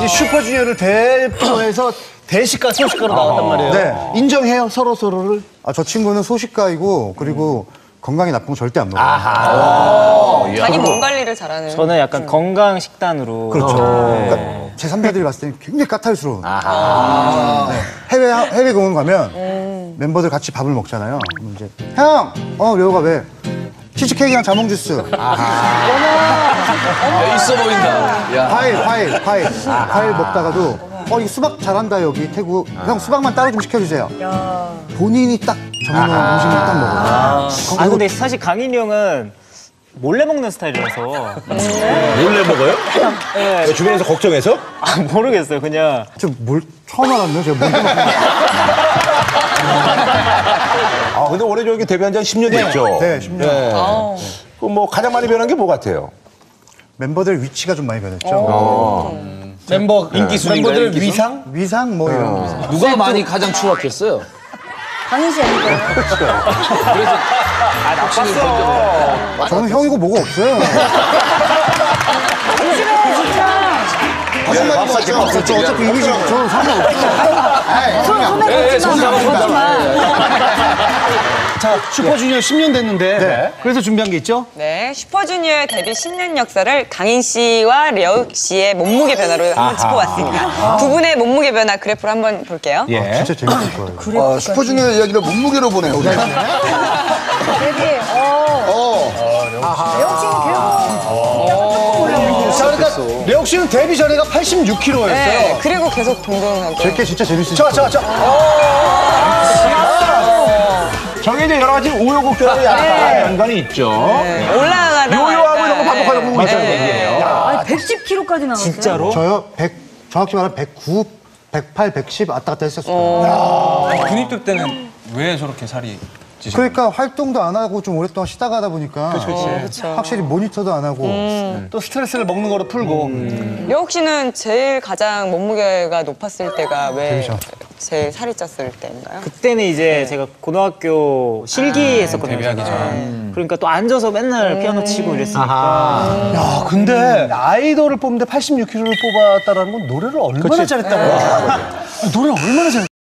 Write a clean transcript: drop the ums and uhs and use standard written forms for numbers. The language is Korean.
슈퍼주니어를 대표해서 대식가, 소식가로 나왔단 말이에요. 네. 인정해요, 서로를? 저 친구는 소식가이고 그리고 건강에 나쁜 거 절대 안 먹어요. 자기 몸 관리를 잘하는. 저는 약간 건강 식단으로. 그렇죠. 그러니까 제 선배들이 봤을 때는 굉장히 까탈스러운. 네. 해외 공연 가면 멤버들 같이 밥을 먹잖아요. 그럼 이제 형, 려우가 왜? 치즈케이크랑 자몽 주스. 있어 보인다. 야. 과일 먹다가도 이 수박 잘한다 여기 태국. 형 수박만 따로 좀 시켜주세요. 본인이 딱 정해놓은 음식을 딱 먹어요. 근데 사실 강인이 형은 몰래 먹는 스타일이라서. 몰래 먹어요? 네. 주변에서 걱정해서? 모르겠어요, 그냥. 처음 알았네요, 제가 몰래 먹는 근데 올해 저기 데뷔한 지 한 10년 됐죠? 네, 10년. 그럼 뭐 가장 많이 변한 게 뭐 같아요? 멤버들 위치가 좀 많이 변했죠. 멤버, 인기 순위인가요? 멤버들의 인기 순위? 위상? 위상 뭐 이런. 누가 많이 가장 추락했어요? 강인 씨 아닐까요? 그래서 나빴어. 저는 형이고 뭐가 없어요. 조심해, 진짜. 어차피 이미지 저는 상관없어요. 손 잡아. 자, 슈퍼주니어 10년 됐는데, 네. 그래서 준비한 게 있죠? 네, 슈퍼주니어의 데뷔 10년 역사를 강인 씨와 려욱 씨의 몸무게 변화로 한번 짚어봤습니다. 두 분의 몸무게 변화 그래프를 한번 볼게요. 예. 진짜 재밌을 거예요. 슈퍼주니어 이야기를 몸무게로 보네요. 우리. 데뷔, 려욱 씨는 결국 자, 그러니까, 려욱 씨는 데뷔 전에가 86kg였어요. 네, 그리고 계속 동동하고. 제게 진짜 재밌으실 거예요. 저게 이제 여러 가지 우여곡절이 약간 연관이 있죠. 올라가다. 요요하고 이런 거 반복하려고 있다는 얘기예요. 아니 110kg까지 나왔어요. 진짜로? 저요? 정확히 말하면 109, 108, 110 왔다 갔다 했었어요. 근육들 때는 왜 저렇게 살이 찌신 그러니까 활동도 안 하고 좀 오랫동안 쉬다가 하다 보니까 그쵸. 확실히 모니터도 안 하고 또 스트레스를 먹는 거로 풀고. 려욱 씨는 제일 가장 몸무게가 높았을 때가 왜 데뷔전. 제일 살이 쪘을 때인가요? 그때는 이제 제가 고등학교 실기 했었거든요. 데뷔하기 제가. 전에. 그러니까 또 앉아서 맨날 피아노 치고 이랬으니까. 야, 근데 아이돌을 뽑는데 86kg를 뽑았다라는 건 노래를 얼마나 잘했다고. 노래를 얼마나 잘했다고.